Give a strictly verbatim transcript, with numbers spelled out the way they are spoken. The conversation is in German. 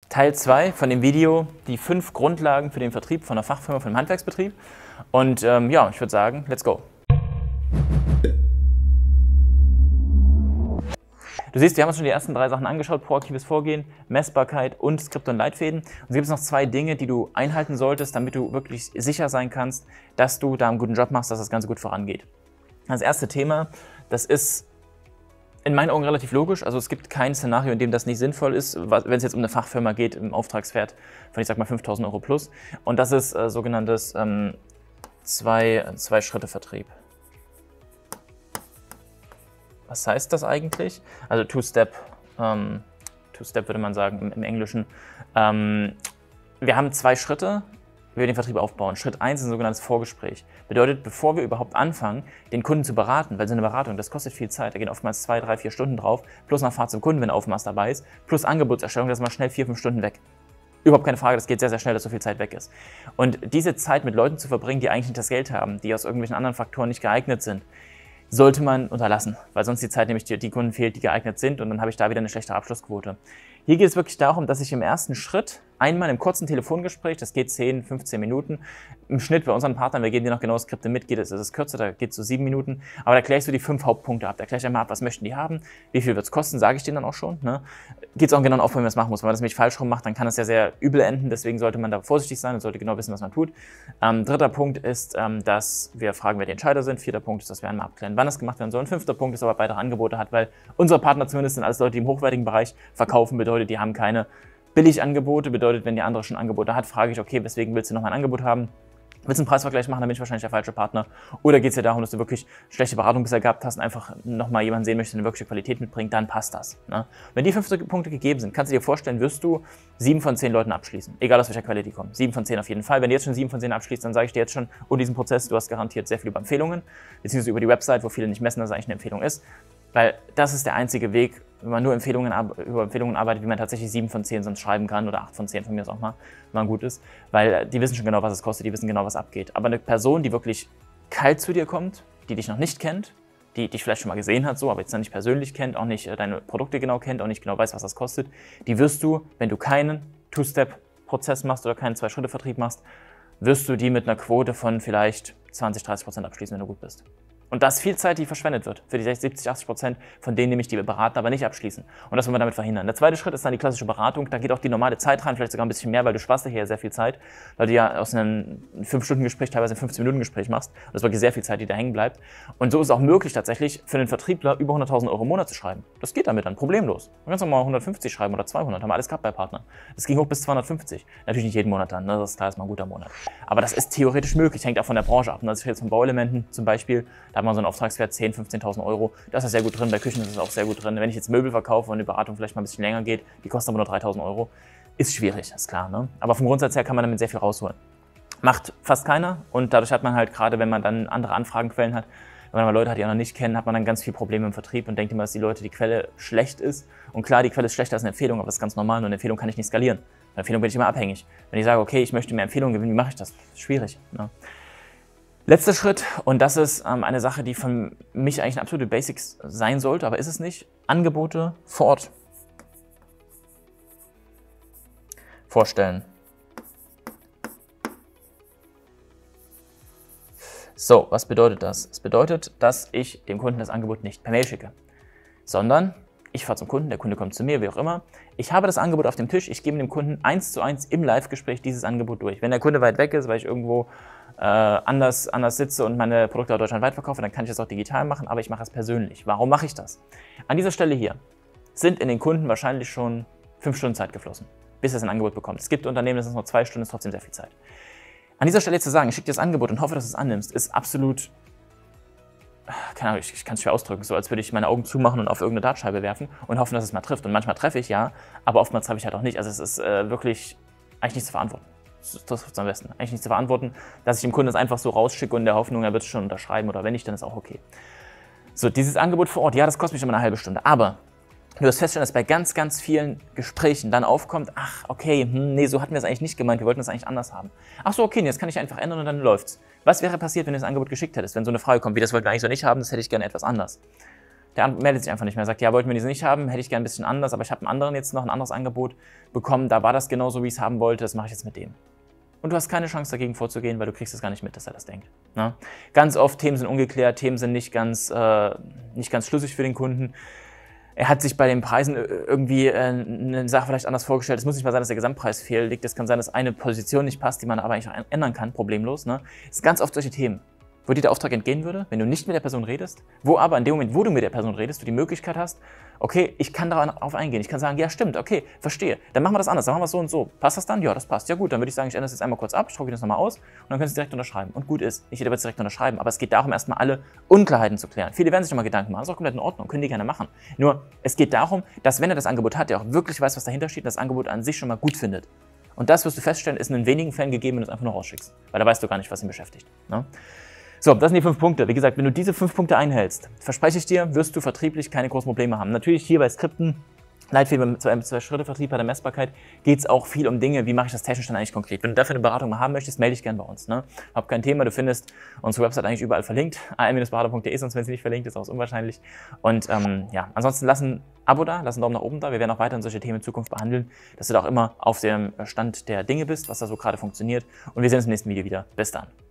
Teil zwei von dem Video, die fünf Grundlagen für den Vertrieb von einer Fachfirma, von einem Handwerksbetrieb. Und ähm, ja, ich würde sagen, let's go. Du siehst, wir haben uns schon die ersten drei Sachen angeschaut: proaktives Vorgehen, Messbarkeit und Skripte und Leitfäden. Und es gibt noch zwei Dinge, die du einhalten solltest, damit du wirklich sicher sein kannst, dass du da einen guten Job machst, dass das Ganze gut vorangeht. Das erste Thema, das ist in meinen Augen relativ logisch. Also es gibt kein Szenario, in dem das nicht sinnvoll ist, wenn es jetzt um eine Fachfirma geht, im Auftragswert von, ich sag mal, fünftausend Euro plus. Und das ist äh, sogenanntes ähm, zwei, zwei Schritte Vertrieb. Was heißt das eigentlich? Also Two-Step, ähm, Two-Step würde man sagen im, im Englischen. Ähm, wir haben zwei Schritte, wie wir den Vertrieb aufbauen. Schritt eins ist ein sogenanntes Vorgespräch. Bedeutet, bevor wir überhaupt anfangen, den Kunden zu beraten, weil so eine Beratung, das kostet viel Zeit, da gehen oftmals zwei, drei, vier Stunden drauf, plus noch Fahrt zum Kunden, wenn Aufmaß dabei ist, plus Angebotserstellung, das ist mal schnell vier, fünf Stunden weg. Überhaupt keine Frage, das geht sehr, sehr schnell, dass so viel Zeit weg ist. Und diese Zeit mit Leuten zu verbringen, die eigentlich nicht das Geld haben, die aus irgendwelchen anderen Faktoren nicht geeignet sind, sollte man unterlassen, weil sonst die Zeit nämlich die, die Kunden fehlt, die geeignet sind, und dann habe ich da wieder eine schlechtere Abschlussquote. Hier geht es wirklich darum, dass ich im ersten Schritt einmal im kurzen Telefongespräch, das geht zehn, fünfzehn Minuten, im Schnitt bei unseren Partnern, wir geben dir noch genaue Skripte mit, geht es, es ist kürzer, da geht es so sieben Minuten, aber da klärst du die fünf Hauptpunkte ab. Da klär ich einmal ab, was möchten die haben, wie viel wird es kosten, sage ich denen dann auch schon. Ne? Geht es auch genau auf, wie man das machen muss. Wenn man das nämlich falsch rum macht, dann kann das ja sehr übel enden, deswegen sollte man da vorsichtig sein und sollte genau wissen, was man tut. Ähm, dritter Punkt ist, ähm, dass wir fragen, wer die Entscheider sind. Vierter Punkt ist, dass wir einmal abklären, wann das gemacht werden soll. Und fünfter Punkt ist, ob er weitere Angebote hat, weil unsere Partner zumindest sind alles Leute, die im hochwertigen Bereich verkaufen, bedeutet, die haben keine Billigangebote, bedeutet, wenn die andere schon Angebote hat, frage ich, okay, weswegen willst du noch ein Angebot haben? Willst du einen Preisvergleich machen, dann bin ich wahrscheinlich der falsche Partner. Oder geht es dir darum, dass du wirklich schlechte Beratung bisher gehabt hast und einfach nochmal jemanden sehen möchtest, der eine wirkliche Qualität mitbringt, dann passt das. Ne? Wenn die fünf Punkte gegeben sind, kannst du dir vorstellen, wirst du sieben von zehn Leuten abschließen. Egal aus welcher Quelle die kommen. Sieben von zehn auf jeden Fall. Wenn du jetzt schon sieben von zehn abschließt, dann sage ich dir jetzt schon, und diesen Prozess, du hast garantiert sehr viel über Empfehlungen, beziehungsweise über die Website, wo viele nicht messen, dass es eigentlich eine Empfehlung ist. Weil das ist der einzige Weg, wenn man nur Empfehlungen, über Empfehlungen arbeitet, wie man tatsächlich sieben von zehn sonst schreiben kann, oder acht von zehn von mir ist auch mal, wenn man gut ist. Weil die wissen schon genau, was es kostet, die wissen genau, was abgeht. Aber eine Person, die wirklich kalt zu dir kommt, die dich noch nicht kennt, die dich vielleicht schon mal gesehen hat, so, aber jetzt noch nicht persönlich kennt, auch nicht deine Produkte genau kennt, auch nicht genau weiß, was das kostet, die wirst du, wenn du keinen Two-Step-Prozess machst oder keinen Zwei-Schritte-Vertrieb machst, wirst du die mit einer Quote von vielleicht zwanzig, dreißig Prozent abschließen, wenn du gut bist. Und das ist viel Zeit, die verschwendet wird. Für die siebzig, achtzig Prozent von denen nämlich die wir beraten, aber nicht abschließen. Und das wollen wir damit verhindern. Der zweite Schritt ist dann die klassische Beratung. Da geht auch die normale Zeit rein, vielleicht sogar ein bisschen mehr, weil du sparst dir hier sehr viel Zeit, weil du ja aus einem fünf Stunden Gespräch teilweise ein fünfzehn Minuten Gespräch machst. Und das ist wirklich sehr viel Zeit, die da hängen bleibt. Und so ist es auch möglich, tatsächlich für einen Vertriebler über hunderttausend Euro im Monat zu schreiben. Das geht damit dann problemlos. Du kannst auch mal hundertfünfzig schreiben oder zweihundert, haben wir alles gehabt bei Partnern. Das ging hoch bis zweihundertfünfzig. Natürlich nicht jeden Monat dann, ne? Das ist klar, ist mal ein guter Monat. Aber das ist theoretisch möglich, hängt auch von der Branche ab. Und das ist jetzt von Bauelementen zum Beispiel, da haben wir so einen Auftragswert zehntausend, fünfzehntausend Euro. Das ist sehr gut drin, bei Küchen ist es auch sehr gut drin. Wenn ich jetzt Möbel verkaufe und die Beratung vielleicht mal ein bisschen länger geht, die kostet aber nur dreitausend Euro, ist schwierig, ist klar. Ne? Aber vom Grundsatz her kann man damit sehr viel rausholen. Macht fast keiner, und dadurch hat man halt, gerade wenn man dann andere Anfragenquellen hat, wenn man Leute hat, die auch noch nicht kennen, hat man dann ganz viele Probleme im Vertrieb und denkt immer, dass die Leute, die Quelle schlecht ist. Und klar, die Quelle ist schlechter als eine Empfehlung, aber das ist ganz normal, und eine Empfehlung kann ich nicht skalieren. Eine Empfehlung bin ich immer abhängig. Wenn ich sage, okay, ich möchte mehr Empfehlungen gewinnen, wie mache ich das? Schwierig. Ne? Letzter Schritt, und das ist ähm, eine Sache, die für mich eigentlich eine absolute Basics sein sollte, aber ist es nicht: Angebote vor Ort vorstellen. So, was bedeutet das? Es bedeutet, dass ich dem Kunden das Angebot nicht per Mail schicke, sondern ich fahre zum Kunden, der Kunde kommt zu mir, wie auch immer. Ich habe das Angebot auf dem Tisch, ich gebe dem Kunden eins zu eins im Live-Gespräch dieses Angebot durch. Wenn der Kunde weit weg ist, weil ich irgendwo äh, anders, anders sitze und meine Produkte auch deutschlandweit verkaufe, dann kann ich das auch digital machen, aber ich mache es persönlich. Warum mache ich das? An dieser Stelle hier sind in den Kunden wahrscheinlich schon fünf Stunden Zeit geflossen, bis er ein Angebot bekommt. Es gibt Unternehmen, das sind nur zwei Stunden, ist trotzdem sehr viel Zeit. An dieser Stelle zu sagen, ich schicke dir das Angebot und hoffe, dass du es annimmst, ist absolut, keine Ahnung, ich, ich kann es schwer ausdrücken, so als würde ich meine Augen zumachen und auf irgendeine Dartscheibe werfen und hoffen, dass es mal trifft. Und manchmal treffe ich, ja, aber oftmals treffe ich halt auch nicht. Also es ist äh, wirklich eigentlich nicht zu verantworten. Das trifft es am besten. Eigentlich nicht zu verantworten, dass ich dem Kunden das einfach so rausschicke und in der Hoffnung, er wird es schon unterschreiben, oder wenn nicht, dann ist auch okay. So, dieses Angebot vor Ort, ja, das kostet mich immer eine halbe Stunde, aber du wirst feststellen, dass bei ganz, ganz vielen Gesprächen dann aufkommt, ach, okay, hm, nee, so hatten wir es eigentlich nicht gemeint, wir wollten das eigentlich anders haben. Ach so, okay, jetzt kann ich einfach ändern und dann läuft's. Was wäre passiert, wenn du das Angebot geschickt hättest, wenn so eine Frage kommt, wie das wollten wir eigentlich so nicht haben, das hätte ich gerne etwas anders. der meldet sich einfach nicht mehr. Er sagt, ja, wollten wir diese nicht haben, hätte ich gerne ein bisschen anders, aber ich habe einen anderen jetzt noch, ein anderes Angebot bekommen, da war das genauso, wie ich es haben wollte, das mache ich jetzt mit dem. Und du hast keine Chance dagegen vorzugehen, weil du kriegst es gar nicht mit, dass er das denkt. Ne? Ganz oft, Themen sind ungeklärt, Themen sind nicht ganz, äh, nicht ganz schlüssig für den Kunden. Er hat sich bei den Preisen irgendwie äh, eine Sache vielleicht anders vorgestellt. Es muss nicht mal sein, dass der Gesamtpreis fehlliegt. Es kann sein, dass eine Position nicht passt, die man aber eigentlich ändern kann, problemlos. Ne? Es sind ganz oft solche Themen, wo dir der Auftrag entgehen würde, wenn du nicht mit der Person redest, wo aber in dem Moment, wo du mit der Person redest, du die Möglichkeit hast, okay, ich kann darauf eingehen. Ich kann sagen, ja stimmt, okay, verstehe. Dann machen wir das anders, dann machen wir es so und so. Passt das dann? Ja, das passt. Ja gut, dann würde ich sagen, ich ändere das jetzt einmal kurz ab, ich drucke das nochmal aus und dann können Sie direkt unterschreiben. Und gut ist, nicht jeder wird es direkt unterschreiben, aber es geht darum, erstmal alle Unklarheiten zu klären. Viele werden sich nochmal Gedanken machen, das ist auch komplett in Ordnung, können die gerne machen. Nur, es geht darum, dass wenn er das Angebot hat, der auch wirklich weiß, was dahinter steht, das Angebot an sich schon mal gut findet. Und das wirst du feststellen, ist in wenigen Fällen gegeben, wenn du es einfach nur rausschickst. Weil da weißt du gar nicht, was ihn beschäftigt. Ne? So, das sind die fünf Punkte. Wie gesagt, wenn du diese fünf Punkte einhältst, verspreche ich dir, wirst du vertrieblich keine großen Probleme haben. Natürlich hier bei Skripten, Leitfäden zu einem Zwei-Schritte-Vertrieb bei der Messbarkeit, geht es auch viel um Dinge, wie mache ich das technisch dann eigentlich konkret. Wenn du dafür eine Beratung mal haben möchtest, melde dich gerne bei uns. Ne? Hab kein Thema, du findest unsere Website eigentlich überall verlinkt, a m berater punkt de, sonst wenn sie nicht verlinkt ist, ist auch unwahrscheinlich. Und ähm, ja, ansonsten lass ein Abo da, lass einen Daumen nach oben da. Wir werden auch weiterhin solche Themen in Zukunft behandeln, dass du da auch immer auf dem Stand der Dinge bist, was da so gerade funktioniert. Und wir sehen uns im nächsten Video wieder. Bis dann.